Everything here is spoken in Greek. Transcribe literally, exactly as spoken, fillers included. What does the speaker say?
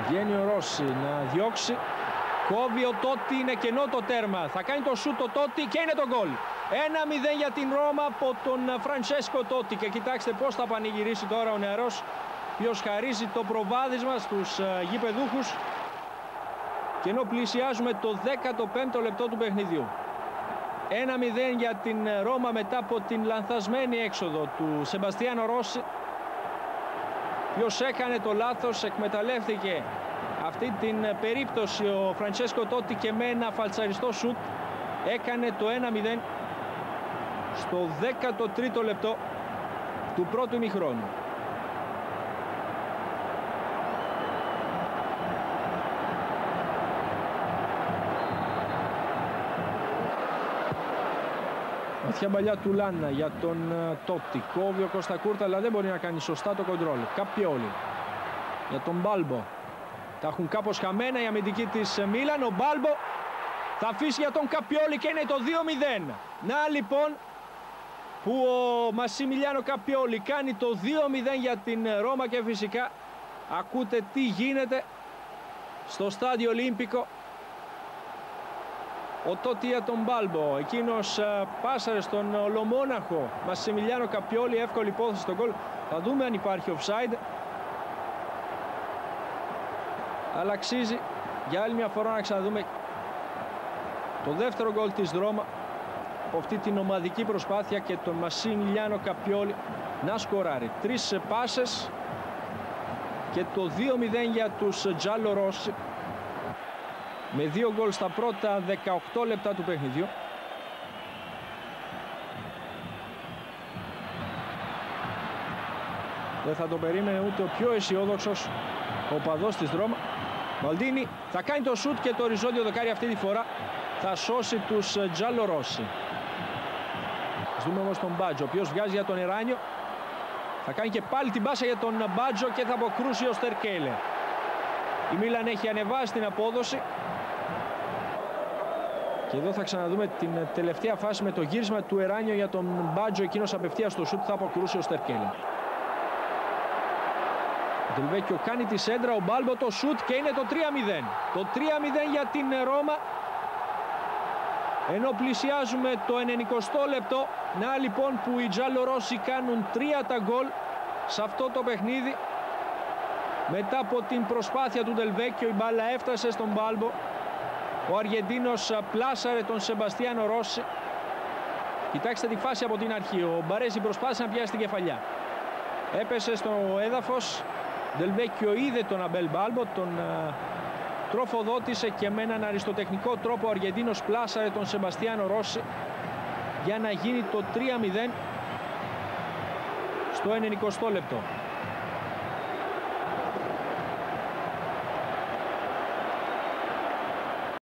Βγαίνει ο Ρώση να διώξει. Κόβει ο Τότι, είναι κενό το τέρμα. Θα κάνει το σούτ το Τότι και είναι το γκολ. ένα μηδέν για την Ρώμα από τον Φραντσέσκο Τότι. Και κοιτάξτε πώς θα πανηγυρίσει τώρα ο νεαρός, ποιος χαρίζει το προβάδισμα στους γηπεδούχους. Και ενώ πλησιάζουμε το δέκατο πέμπτο λεπτό του παιχνιδιού. ένα μηδέν για την Ρώμα μετά από την λανθασμένη έξοδο του Σεμπαστιάνο Ρώση, ποιος έκανε το λάθος, εκμεταλλεύτηκε αυτή την περίπτωση ο Φραντσέσκο Τότι και με ένα φαλτσαριστό σουτ έκανε το ένα μηδέν στο δέκατο τρίτο λεπτό του πρώτου ημιχρόνου. Βαθιά παλιά του Λάνα για τον Τότι. Κόβει ο Κωστακούρτα, αλλά δεν μπορεί να κάνει σωστά το κοντρόλ. Καπιόλι για τον Μπάλμπο. Τα έχουν κάπως χαμένα οι αμυντικοί της Μίλαν. Ο Μπάλμπο θα αφήσει για τον Καπιόλι και είναι το δύο μηδέν. Να λοιπόν που ο Μασιμιλιάνο Καπιόλι κάνει το δύο μηδέν για την Ρώμα και φυσικά ακούτε τι γίνεται στο Στάδιο Ολύμπικο. Ο Τότι για τον Μπάλμπο, εκείνος πάσαρε στον ολομόναχο Μασιμιλιάνο Καπιόλι, εύκολη υπόθεση στον γκολ. Θα δούμε αν υπάρχει offside. Αλλά αξίζει για άλλη μια φορά να ξαναδούμε το δεύτερο γκολ της Ρώμα από αυτή την ομαδική προσπάθεια και τον Μασιμιλιάνο Καπιόλι να σκοράρει. Τρεις πάσες και το δύο μηδέν για τους Giallorossi με δύο γκολ στα πρώτα δεκαοκτώ λεπτά του παιχνιδιού. Δεν θα το περίμενε ούτε ο πιο αισιόδοξος οπαδός της Ρώμα. Μαλντίνι θα κάνει το σουτ και το οριζόντιο δοκάρι αυτή τη φορά θα σώσει τους Giallorossi. Ας δούμε όμως τον Μπάτζο, ο οποίος βγάζει για τον Εράνιο. Θα κάνει και πάλι την πάσα για τον Μπάτζο και θα αποκρούσει ο Στερκέλε. Η Μίλαν έχει ανεβάσει την απόδοση. Και εδώ θα ξαναδούμε την τελευταία φάση με το γύρισμα του Εράνιο για τον Μπάτζο. Εκείνος απευθείας στο σουτ θα αποκρούσει ο Στερκέλε. Ο Τελβέκιο κάνει τη σέντρα, ο Μπάλμπο το σουτ και είναι το τρία μηδέν. Το τρία μηδέν για την Ρώμα. Ενώ πλησιάζουμε το ενενηκοστό λεπτό. Να λοιπόν που οι Giallorossi κάνουν τρία τα γκολ σε αυτό το παιχνίδι. Μετά από την προσπάθεια του Τελβέκιο η μπάλα έφτασε στον Μπάλμπο. Ο Αργεντίνος πλάσαρε τον Σεμπαστιάνο Ρώση. Κοιτάξτε τη φάση από την αρχή. Ο Μπαρέζι προσπάθησε να πιάσει την κεφαλιά. Έπεσε στο έδαφος. Τελβέκιο είδε τον Αμπέλ Μπάλμπο, τον uh, τροφοδότησε και με έναν αριστοτεχνικό τρόπο ο Αργεντίνος πλάσαρε τον Σεμπαστιάνο Ρώση για να γίνει το τρία μηδέν στο ενενηκοστό λεπτό.